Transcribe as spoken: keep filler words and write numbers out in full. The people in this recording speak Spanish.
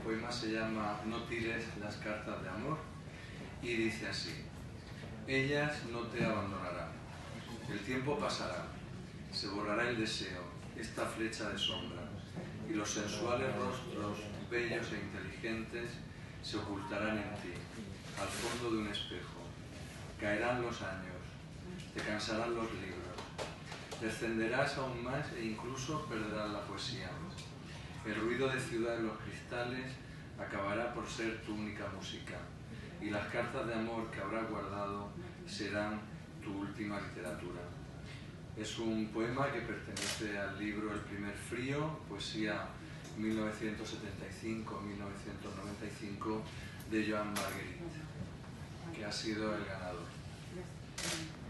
poema se llama No tires las cartas de amor y dice así: ellas no te abandonarán, el tiempo pasará, se borrará el deseo, esta flecha de sombra, y los sensuales rostros bellos e inteligentes se ocultarán en ti, al fondo de un espejo. Caerán los años, te cansarán los libros, descenderás aún más e incluso perderás la poesía. El ruido de ciudad en los cristales acabará por ser tu única música, y las cartas de amor que habrás guardado serán tu última literatura. Es un poema que pertenece al libro El primer frío, poesía mil novecientos setenta y cinco a mil novecientos noventa y cinco, de Joan Marguerite, que ha sido el ganador.